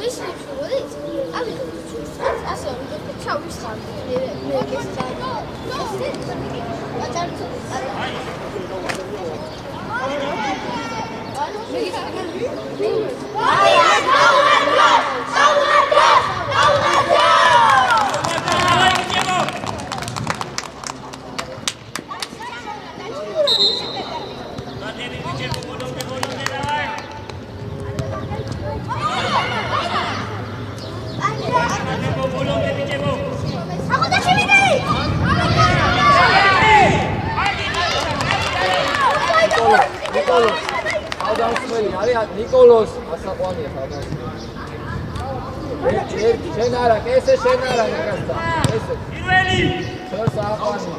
Nikolos, ასაყვანია ხალხს. შენ არა, ესე შენ არა ნაკასტა. ესე. პირველი. შორს აყვანი.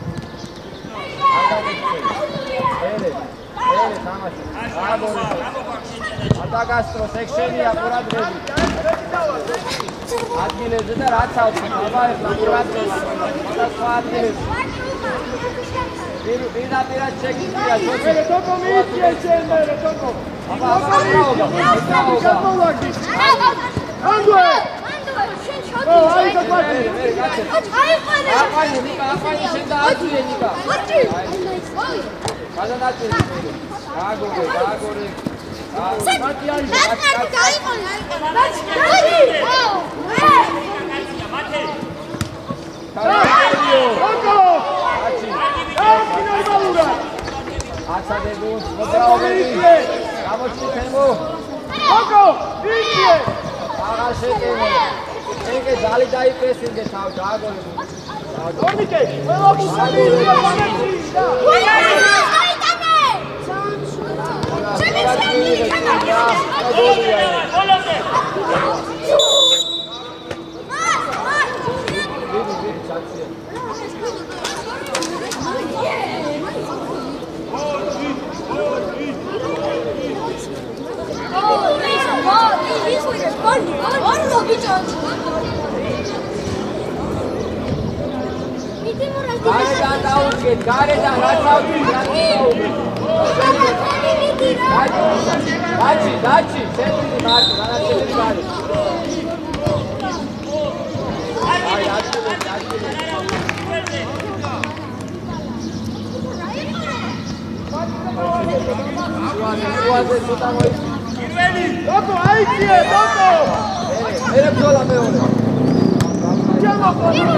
ელე. ელე თამაში. აბორი. ატაკასტრო სექშენია ყურადღებით. ადგილებზე და რაც ავწი, აბა ეხლა ყურადღებით. სხვა ადგილებზე. პირდაპირად შეგიძლია თოქი. თოქო მიიწია შენ მე თოქო. აბა ანდუე შენ ჩოთი აი თოქი აი შენ და აძვიე ნიკა აი გადანაწილე გააგორე მათი არის მათი აცადებო მოძრაობები გამოჩი თემო ოკო ვიძე აღარ შეკენე ეგე ზალი დაიპრესინგე თავ დააგორე ორმიკე ველოქი სამია გამეჩიდა აიტანე ბოლომდე გარედან რაც ავწი დაჩი შენდი მარტო განაცხადი გარი აი აცილე უაზე ცოტა მოიწ პირველი დოკო აიციე დოკო ერე ბრძოლა მეორე ჯამო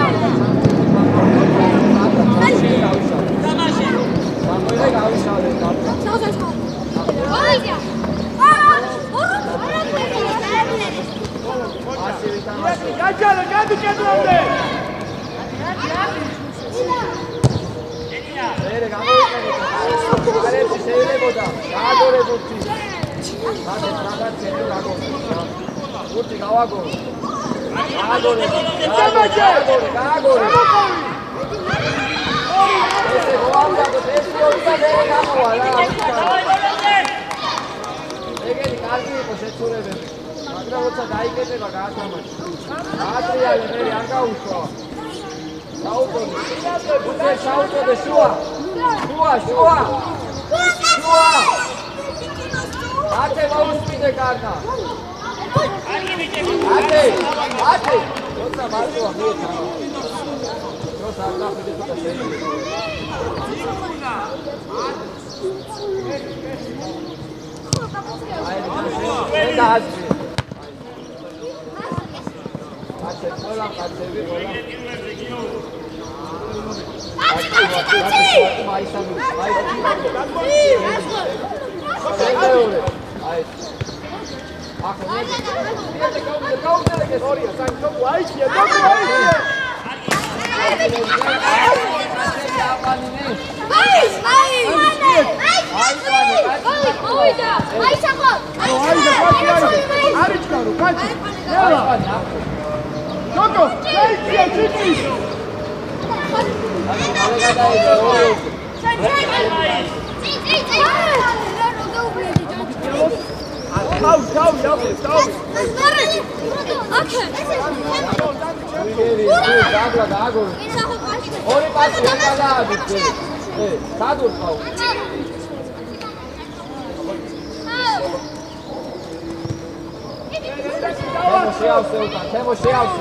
ეგენი კარგი იყო შეცურებები, მაგრამ როცა დაიკეტება გაათამაშა. ატრიალე მე არ გაუშვა. საუბრობ. უცე საუბრობ შუა. შუა. ათე მოუსმინე კარგა. ათე. როცა მარტოა მიეცა. როცა არ დაფიდე ცოტა შეიძლება. აი და აზრი. აჩე ყველა კაცები ყველა. აი ახლა Temo შეავსე უკან, თემო შეავსე.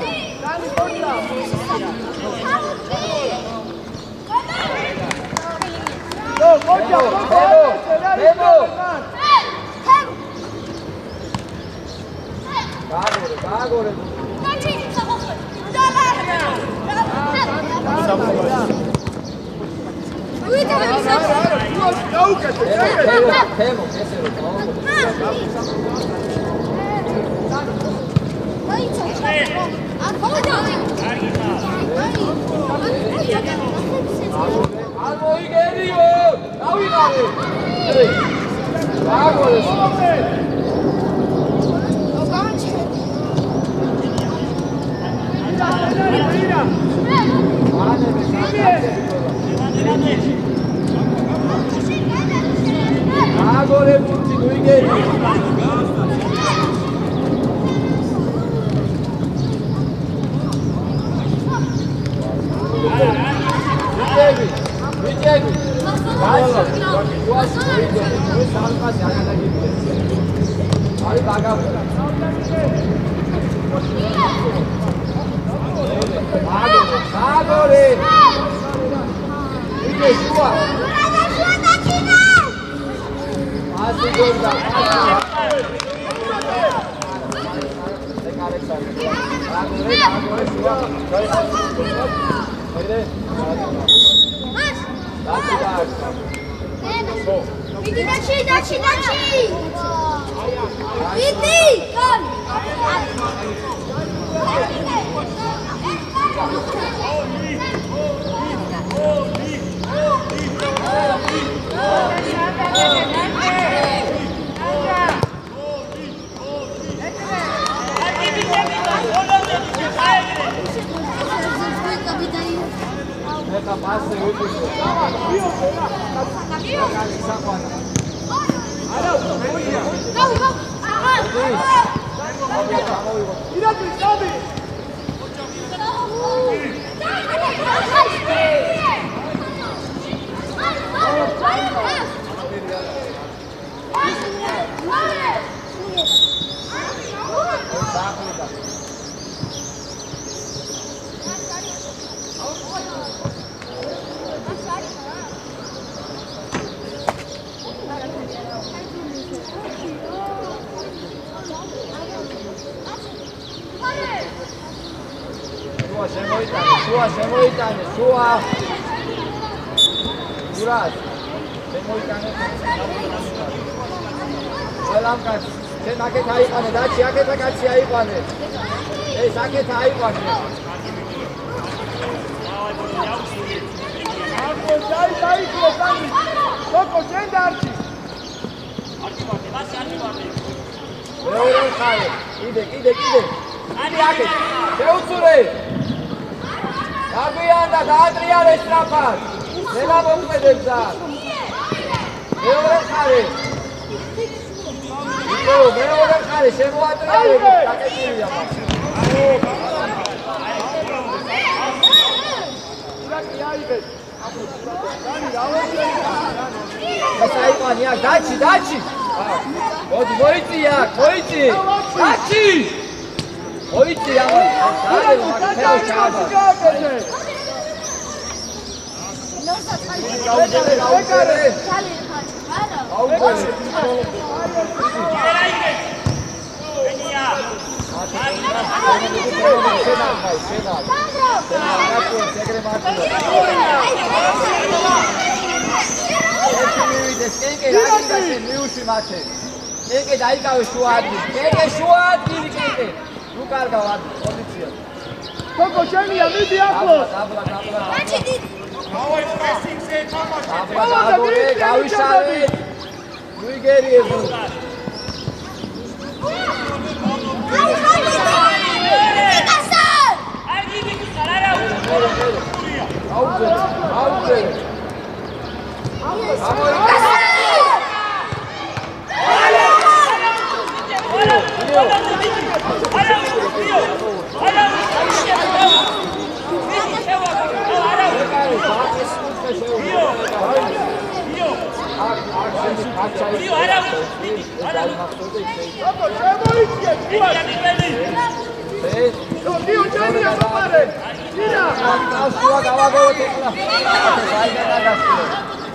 გააგორე. თემო, ესე რომ Albo Igerio! Davide! Agora! Agora é muito do Igerio! Vijay, Rajla, duas coisas, dois anos para se arranjar aqui. Aí paga. Agora. Vijay, sua. Segunda. Vidi, daci! Vidi, come! É capaz de ser útil. შემოიტანე, შუა. გურას. შემოიტანე. ყველამ კაცი, შენ აქეთ აიყვანე, დაჩი აქეთა კაცი აიყვანე. ეს აქეთ აიყვანე. დაიწყო კაცი. სოკო შენ დარჩი. მეორე ხარე. კიდე. ანი აქეთ. შეუცურე. Gabrianda, Adriana Estrafat. Nela montmedem zar. Მეორე ხარე. მეორე ხარე შემოატრიალებ, დაკეთილია მას. ეს აიყვანი აქ, დაჩი. მოდი, მოიწი აქ, მოიწი. დაჩი. მოიწი აქ. Keke daikave shua adgili. Keke shua adgili keke. Nu karga pozitsija. Koko šenija, vidi aklos. Dabla. Ovo je pressing se, tamo će. Dabla, gavišavi. Nigerije su. Auze. Io, შუა გავაგოთ ეხლა. საიდან გასწრებთ.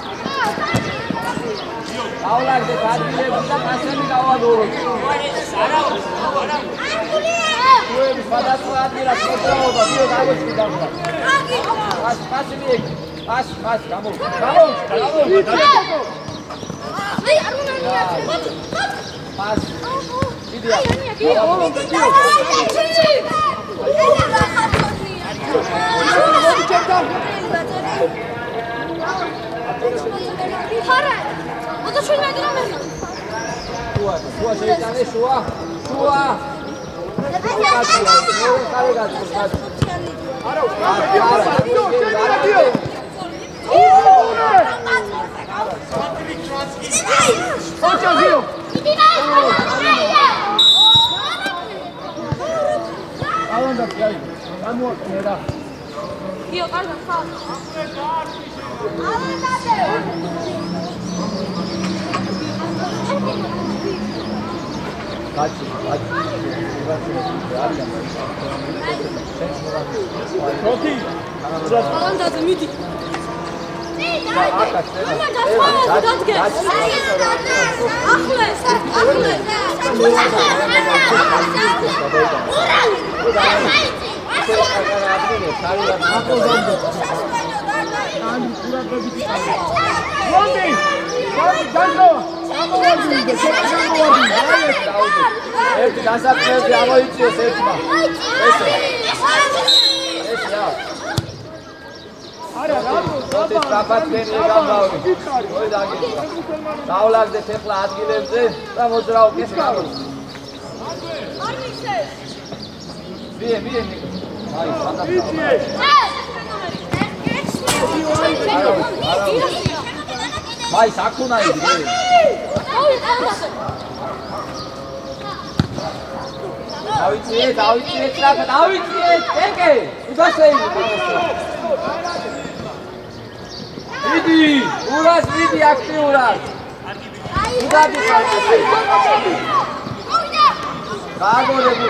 აულაგდეთ ადგილები და პასები გავაგოთ. შუები სხვადასხვა ადგილას მოძრაობა, მიო დაგვეჭდი დამდა. პასი მიეკ. პასი, გამო. აი, არ უნდა პასი. იდეა. შუა შეიტანე შუა. ერთი დასაწყისში ამოიწიოს ერთმა. არა, რატო? საფათქენი გამავრი. მოი დაგიწყდა. დავლაგდეთ ეხლა ადგილებზე და მოძრაობის გამო. ვიე. აი, აი, საქუნაი ვიე. დავიწყეთ, ეკე. უდასეი. ვიდი, ურას ვიდი აქტიურად. უდადი ხალხი. გაგორები.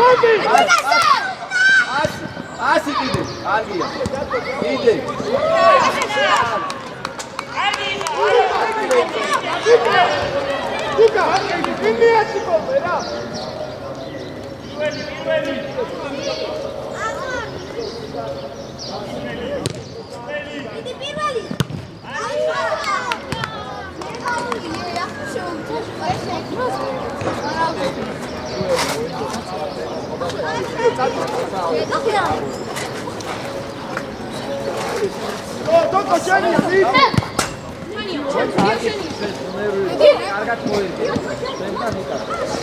ასი კიდე, კარგია. კიდე. Luca, immiaci come, no? Tocco Gianni, კარგად მოერგე. შემთან იკარ.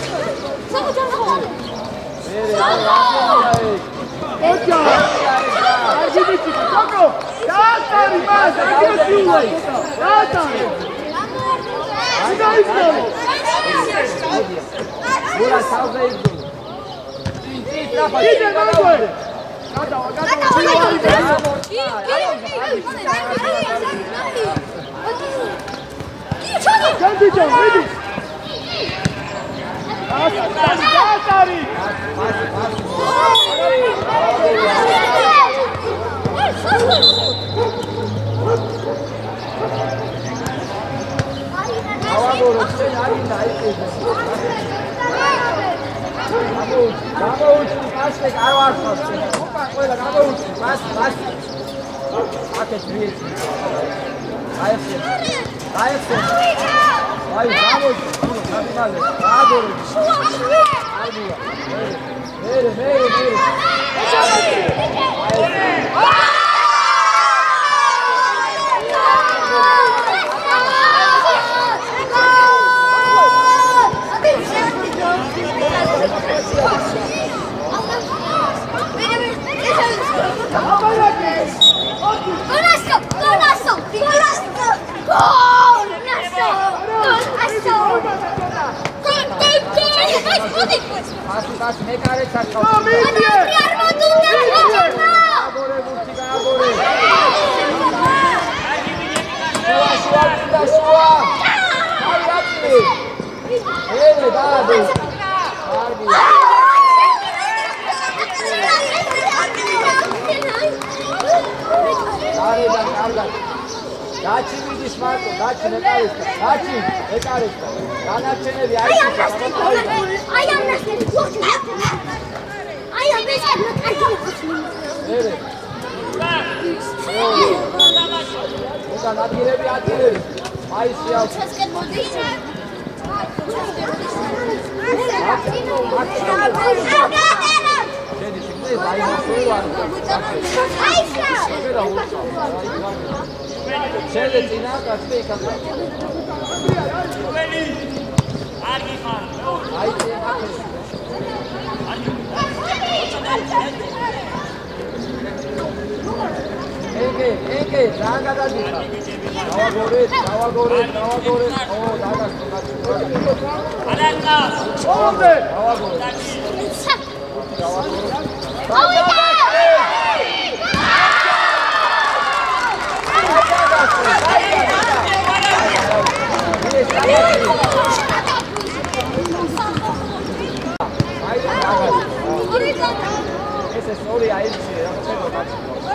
ოჯა. არგიბიცი, თოკო. დაატარი მას, აგრესიული. დაატარი. დაიწყო. ურა საუბეიდო. კიდე მაგოე. გადავა. Candido, vedi! Asari! Vai, vamos, caminhando, adoro. Vere. Pas me care chakka. No, mie. Daci, ეკარისკა. განარჩენები აი ამ ნასტები გოჩი. აი ამ ნასტები მერე. უკან ადგილები. აი შეავ. ჩასკენ მოდი. შედი შეგდე დაიმასველი არ. შედი წინა კაცი იქადა. Argi far. აი წინა ეკე დააგადაგდა. დავაგორეთ. ო, დააგასტო. Alaka. მომდე დავაგორეთ. ეს ორი აიჩი რა ხდება კაცო.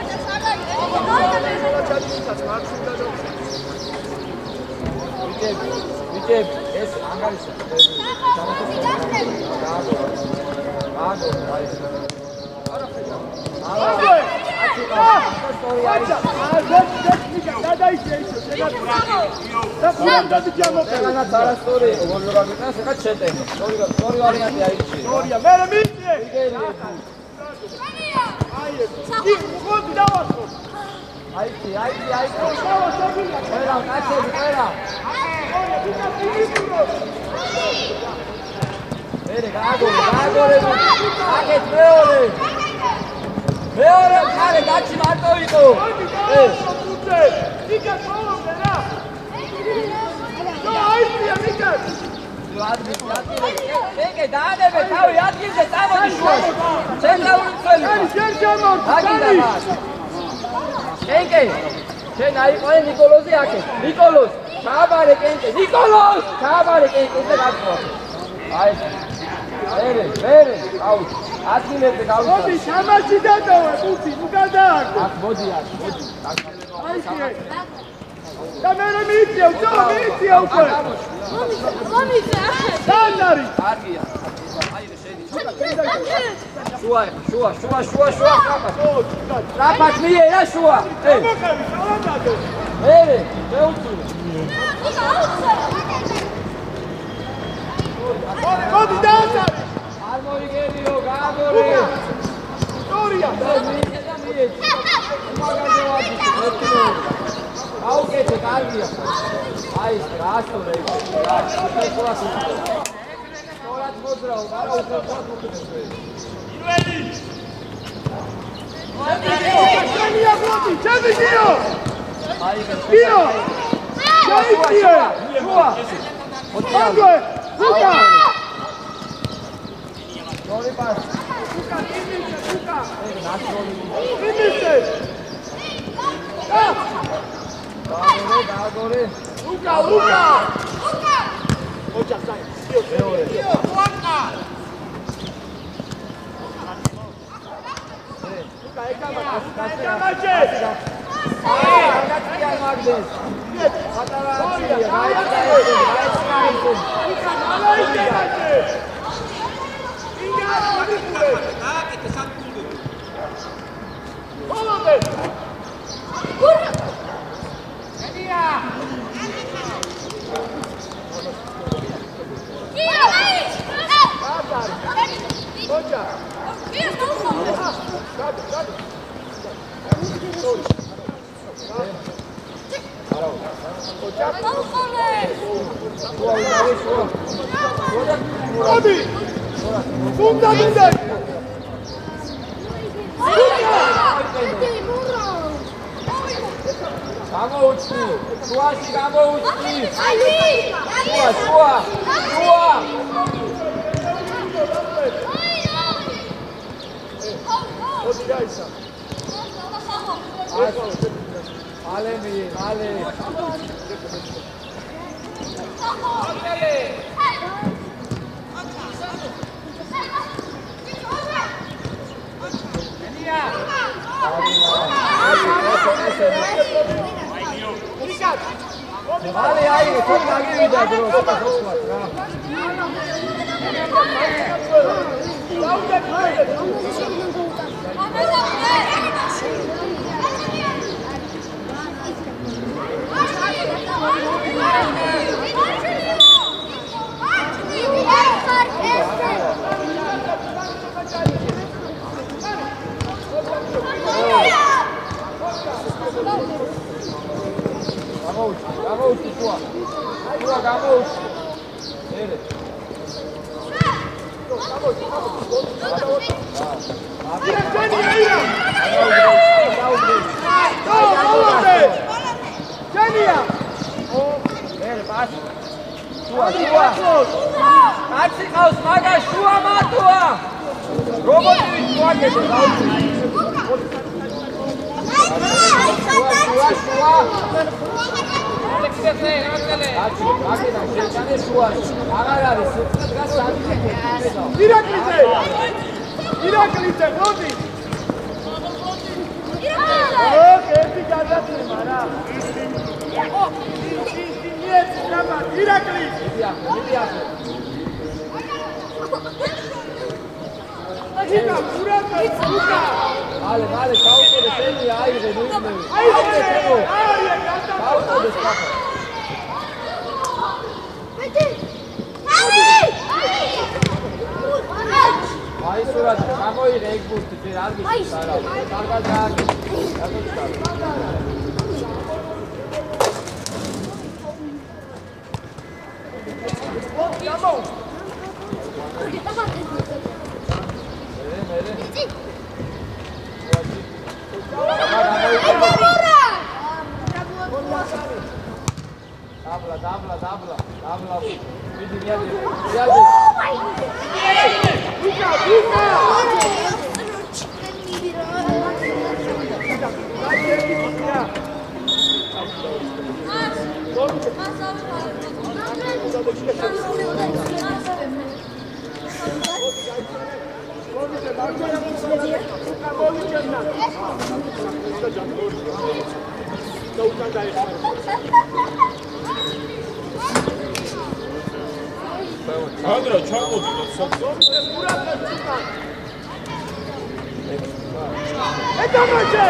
ვიჯებ ეს ანგარიშა. მეორე ხარე გაჩი მარტო იყო. ეკე დაანებე თავი ადგილზე წამოდი შუაში. ცენტრალური მცველი. ეკე შენ აიყვანე ნიკოლოზი აქე. ნიკოლოზ ჩააბარე კენკე. ნიკოლოზ ჩააბარე კენკე და გაწვა. აი მერე აუ ადგილებზე გავიწა. მოდი შამაში დატოვე ხუთი ნუ გადაარგო. აქ მოდი. აი შე. და მე მიწია უკვე. დანარი. კარგია. აი შედი. შუა. ტრაპაკ მიერა შუა. მოხევი სალამადო. მერე შეუწურე. მოდი დაასარე. არ მოიგერიო, გააგორე. სტორია. აუკეთე, კარგია. აი, რასწორე იყო. სწორად მოძრაო, არა უბრალოდ მოკეთე. Irveli. შენია გოდი, შევიდიო. აი, დიო. გაიწიე. შუა. აგვე, უკა. ორი პას. უკა. ეგ ნაცროლი. იმისე. გააგორე. უკა. ოჯახ საი. მეორე. უკა ეკამაჭე. გაგაცია მაგდეს. პატარა აცია, გაიცი. მოდი. უნდა მინდა. გამოუჩნი. შუაში გამოუჩნი. შუა. მოდი გაისა. ale. მალე აიღე, თქო დაგივიდა დრო, ცოტა ხოცხვა რა. Gamouči, Tua, gamouči. Ede. Genija! Ede, pasi. Tua. Kaci qavs magаш, Tua matua. Robotivić Tua kede, dauči. Tua. Iraklite, vodi! Erti gadacima, da. Ti njeci nama, Irakli! Ida, uraka, ruka! Vale, kauko da sedi, ajde, nudne. Ajde, kauko da skapa. Ai surat, გამოიღე ეგ ბუსტი, ჯერ არ გიქცეს არა. კარგად Dabla. Vidi, viadi. Luka! Andra, čamovi, Eto mače!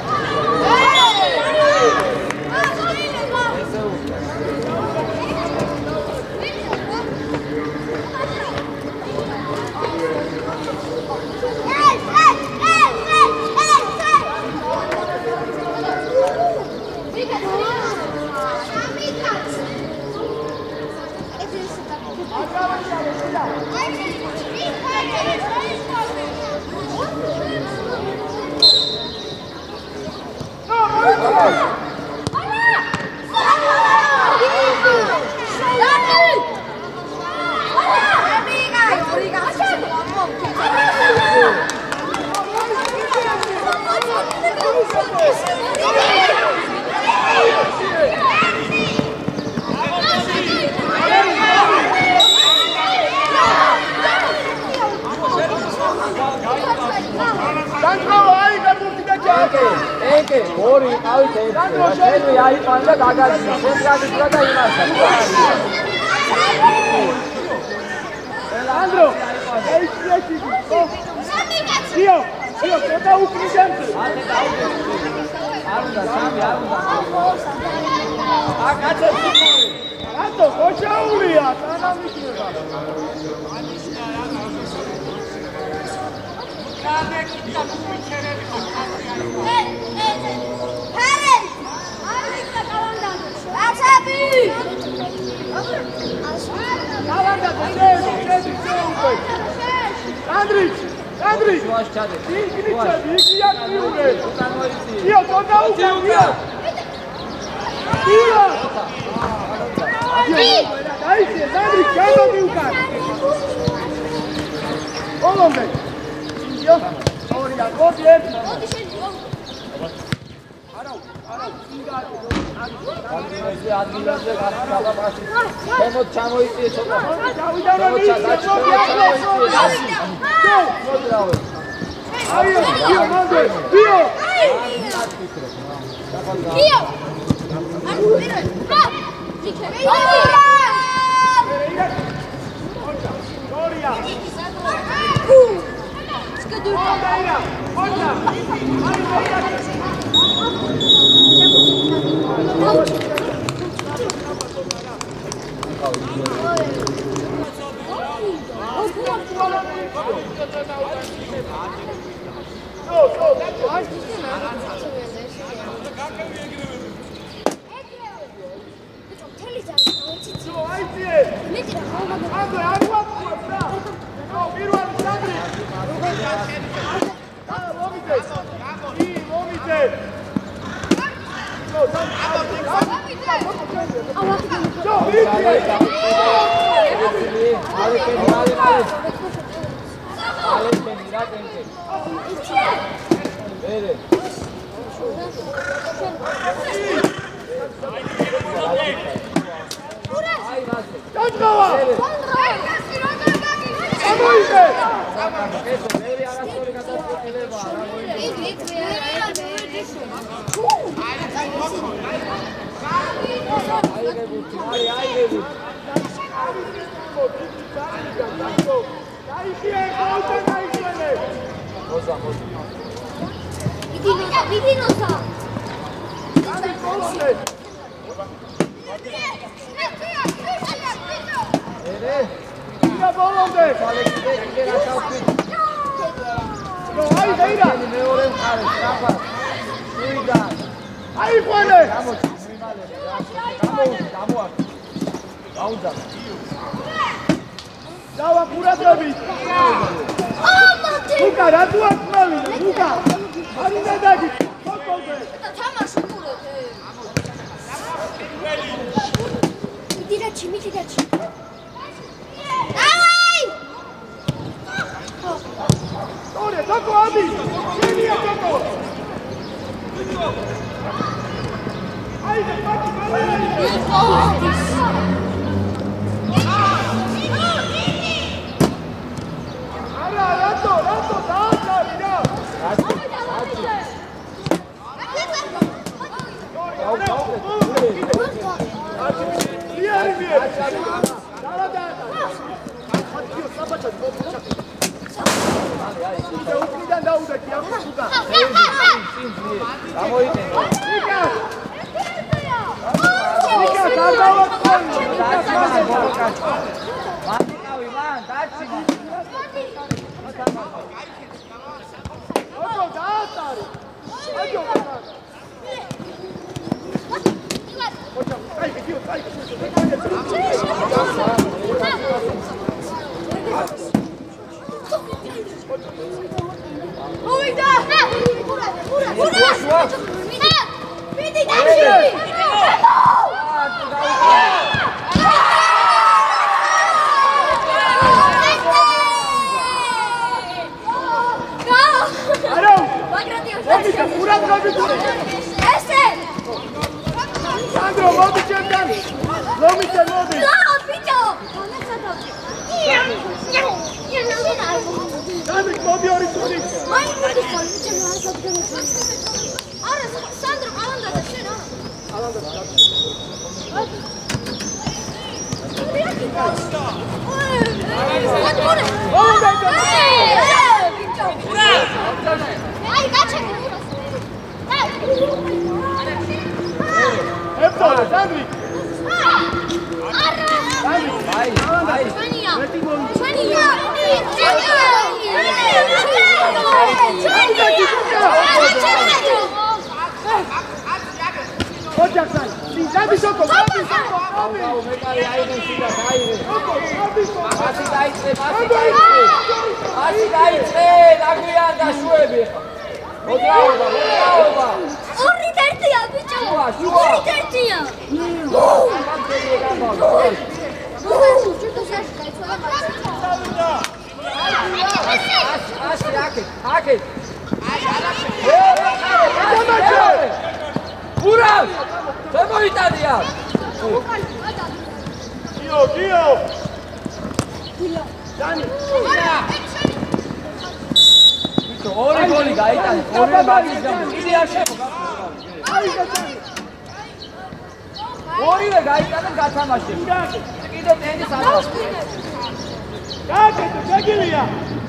Eke, gori, avite, šedvi ja ipan da dagađi, šedvi ja bih da imasa. Andro, ej sljedeći, Dio, kada ukri centru. Arunda, Arunda. A kad se sukuvi? Ato, hoće Aulija, ta nam nikneva. Andrić! Igrica, jak piłkę! Dio, to nauka, Dio! Dio! Dajcie, Andrić, jaka piłka! Olądek! Dio, Aurija, odjedź! Pomoć čamovići, čoka. ორივე გაიტანა გათამაშე. კიდე ტენის არის. გააკეთე, შეგილია.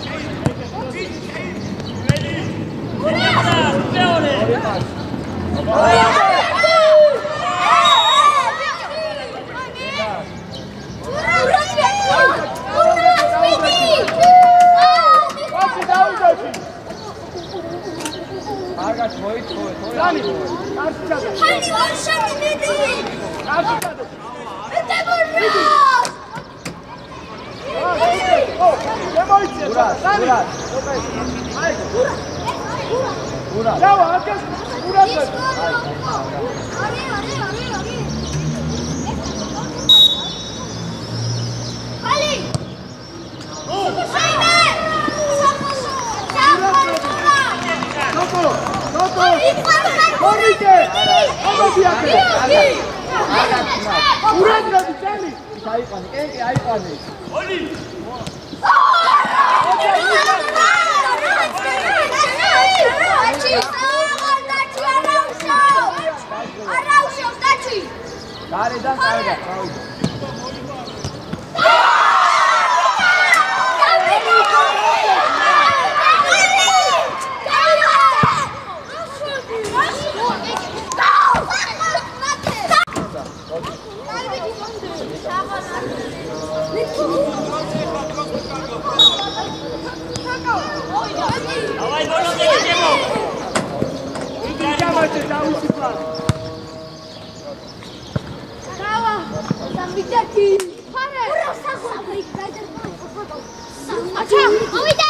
კარგად მოიწოვე, დანი, კარგი ჩადა. ჰაი, ვარშავი მიდი. კარგი ჩადა. შემოიწია. დანი. აი. ურა. დავა, აკას ურასაც. არი. ჰალი. ნოკო. მოვიდე. ამოდიაკე. ურაძრადი წელი. აიყვანე, კენკი აიყვანე. ორი. გარედან კარგად, წავიდე. Давай, Володя, идем! Идем, это научится. Სამბიჭაკი. ხარე. უրա სახლა იქ დაიჯერ. აჩა, მოვიდე.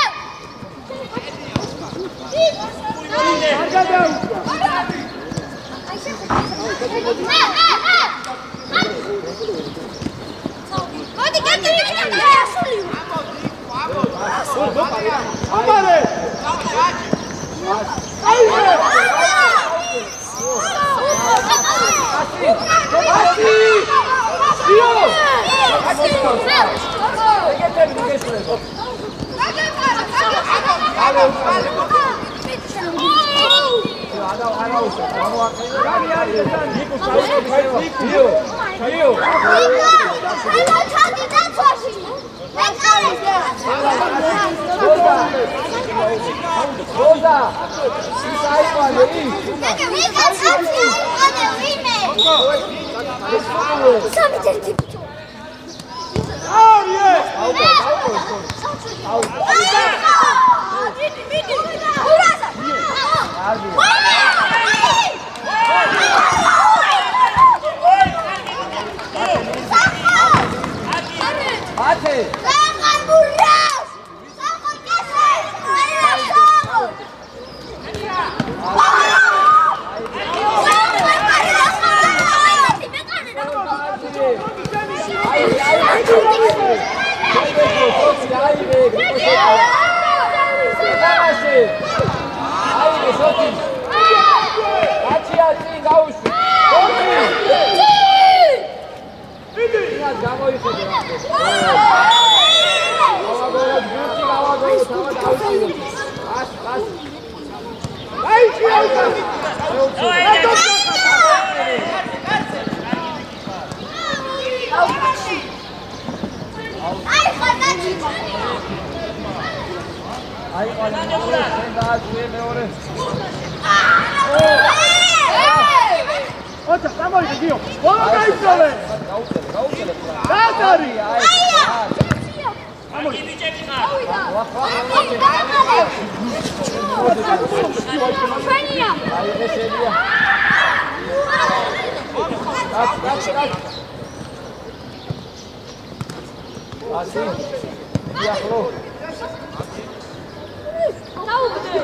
კარგად დაუჭა. აი შეხო. მოდი, გაკეთე, ასული. ამარე. აიზე. იო! ეგეთები მიგესწრებო. ოცა, გამოიგე გიო. ბოლო გაიწოვე. დადარი. Амори, ბიჭები ხარ. ფენია. აი ეს შედია. ასი. დიახრო. დაუგდე.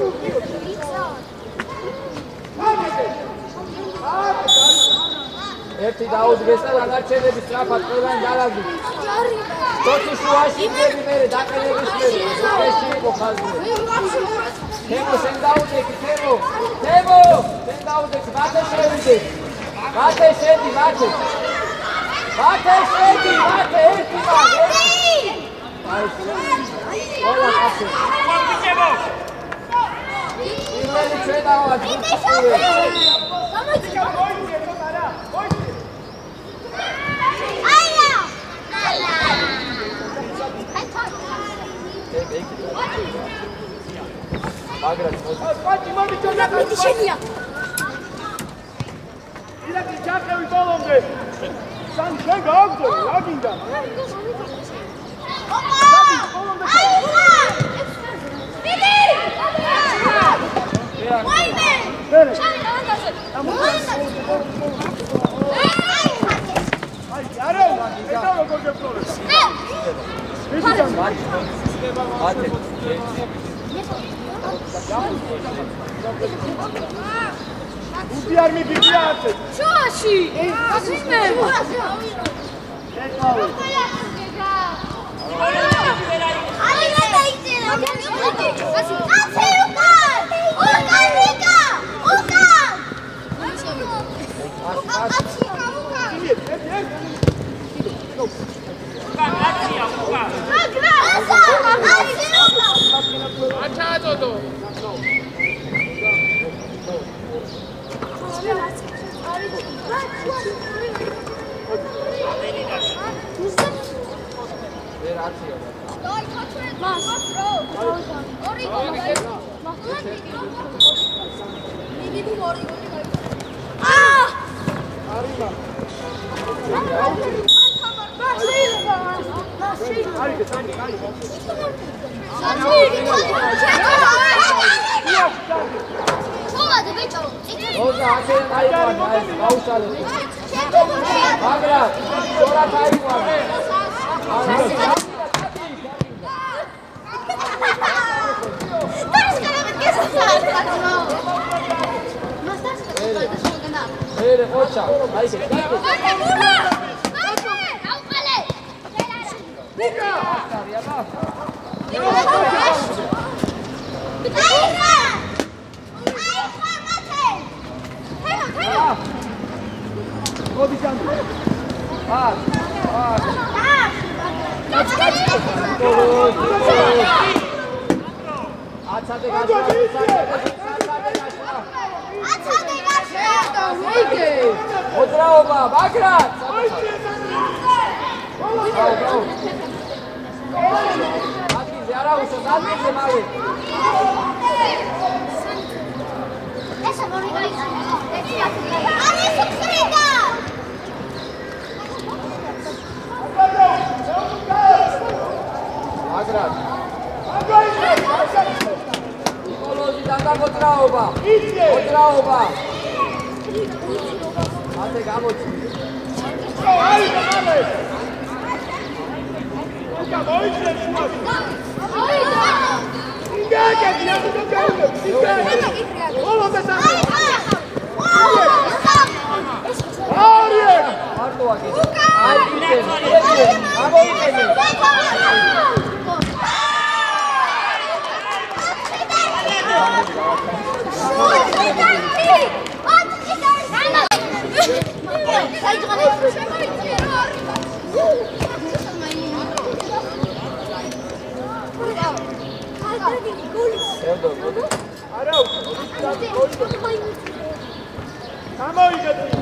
ერთი დაუდგეს და დანარჩენები სწრაფად ყველგან დალაგდი. თოთი შუაში იმები მერე დაყენების მერე. ესეში იყო ხაზი. თემო შენ დაუდგე, თემო. თემო, შენ დაუდგე, მათე შევიდე. მათე შედი, მათე. მათე შედი, მათე ერთი მათე. აი, ყველა ხასი. ბიჭებო. იმენი შედავა. Bagrat, Pači, mami, čo na to spači? Inak čakajú dolomde. Sam čega ovdje, radim ga. Bere. Ajde, Jaro, ne dobro kođe prole. Ate. Ubijar mi bibijace. Čoši! Kasime! Ali gledajte! Aci, Lukan! Lukan, Vika! Lukan! Aci, Lukan! Akcija, Luka! Aci, Lukan! Ača to. Roza, ate najvan, paušali. Bagrat, šora najvan. Bere, oča, ajde, ajde. Odi Sandro. Pas. Ačate gaša. Odraoba, Bagrat. Bravo. Atkiz, Jarau, što zadnje se mali. Bagrat. Nikolozi, danda Odraoba. Odraoba. Ate gamoci. Ajde, mame! Luka, mojče čuvaš! Ingaka, ti ja sam to gledao! Ingaka! Ovo me sam! Arije! Martova gdje? Ajde, idem. Amo idem. Arau, kamo ide ti?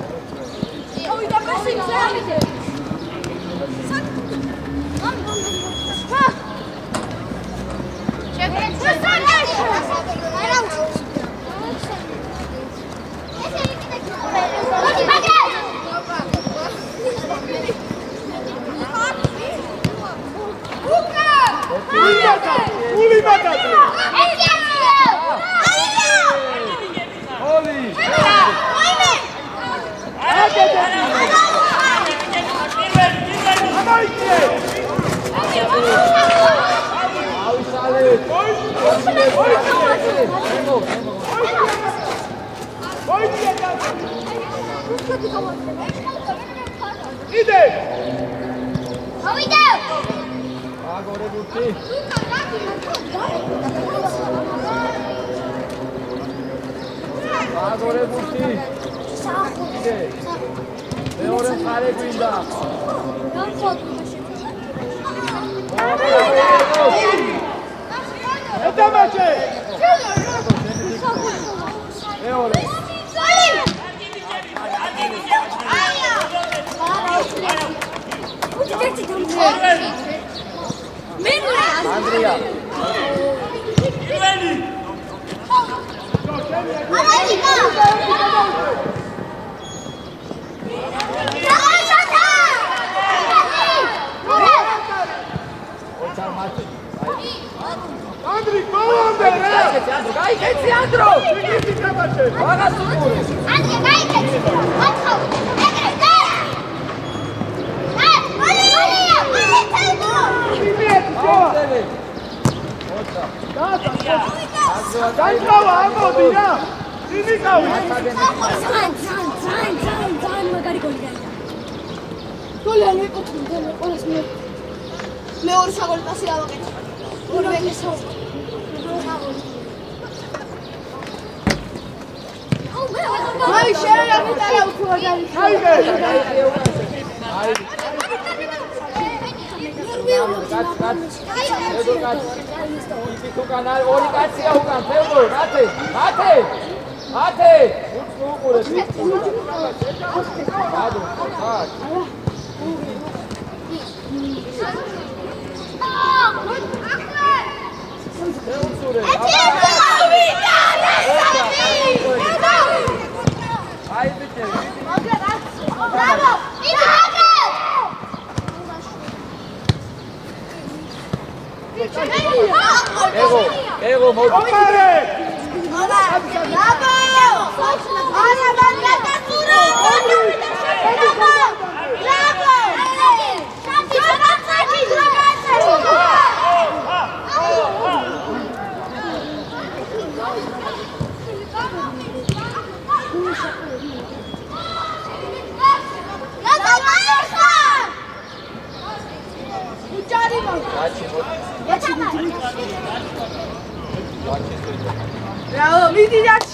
Ide! A gore buti. A gore buti. Ide. Meorem khare gwinda. Eta mače! Meorem. Andrija. Andri, kolonde, Gaj, keci, Andro! Hvala sukuru! Andri, gajte! Odchod! მეორე საგოლი პასი ავაკეთე. ორივე გესაო. აი შეიძლება და უფრო გარი. ორი კაცია უკან, ფევდო, მათე! უყურეთ, Ego, molto. Bravo, Midic!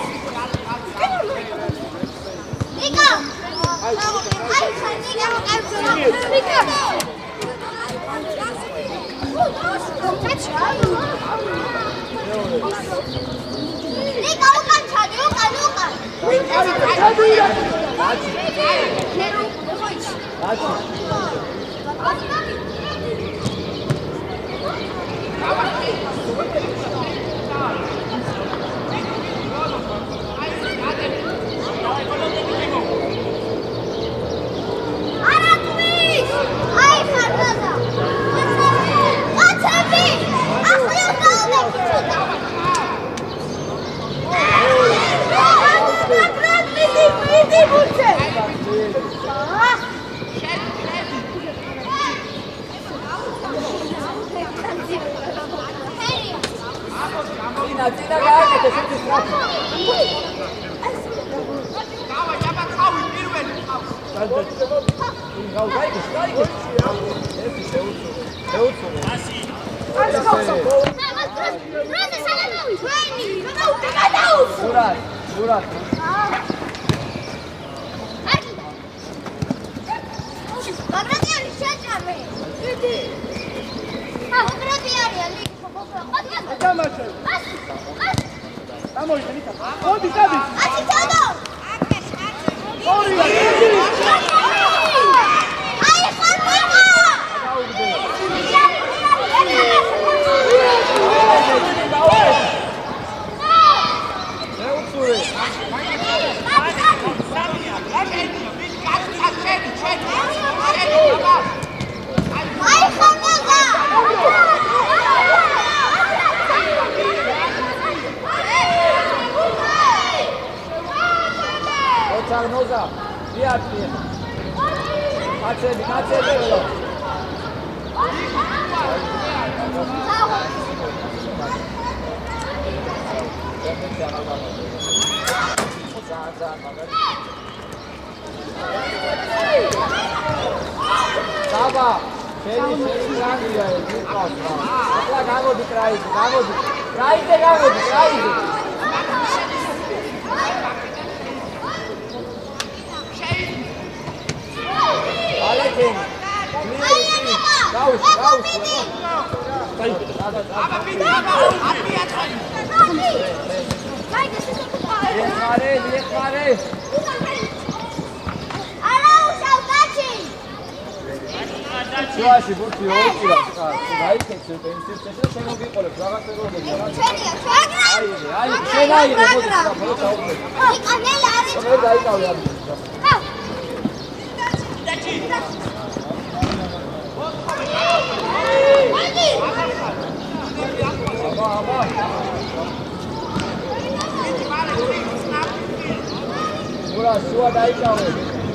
Nico! Tina გააკეთე შენი სტრაფი. Noza, iartă-i. Face-i. Saba, șeri Anglia, e din coastă. Acela gagodi craize. Craize. Alekin. Raus. Mare. შუაში ბურთი ოჭირა, გაიქეცე პენსიებს და შენ მოგიყოლებ რაღაცა როგორია. აი, შენ აიღე მოდი საფრთხე ჩაუყრე. აი, კანელი არის. მე დაიკავე ამ. Ura, შუა დაიკავე.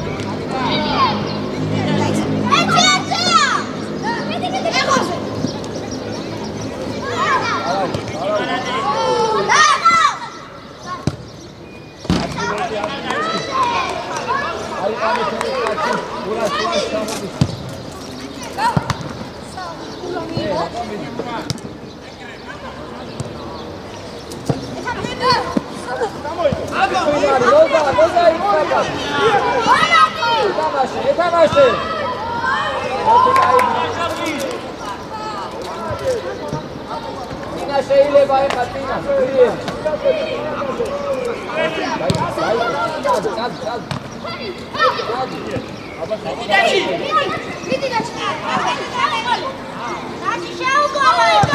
Etamaşe. Tina შეიძლება ეხა Tina.